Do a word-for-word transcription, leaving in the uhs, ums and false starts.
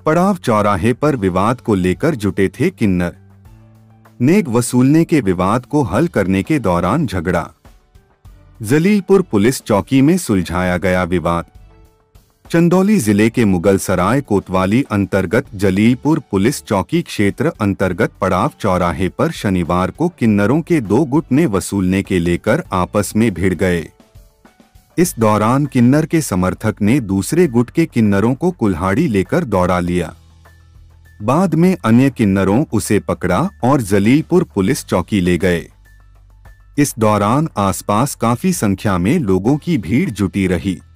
पड़ाव चौराहे पर विवाद को लेकर जुटे थे किन्नर। नेक वसूलने के विवाद को हल करने के दौरान झगड़ा। जलीलपुर पुलिस चौकी में सुलझाया गया विवाद। चंदौली जिले के मुगलसराय कोतवाली अंतर्गत जलीलपुर पुलिस चौकी क्षेत्र अंतर्गत पड़ाव चौराहे पर शनिवार को किन्नरों के दो गुट ने वसूलने के लेकर आपस में भिड़ गए। इस दौरान किन्नर के समर्थक ने दूसरे गुट के किन्नरों को कुल्हाड़ी लेकर दौड़ा लिया। बाद में अन्य किन्नरों उसे पकड़ा और जलीलपुर पुलिस चौकी ले गए। इस दौरान आसपास काफी संख्या में लोगों की भीड़ जुटी रही।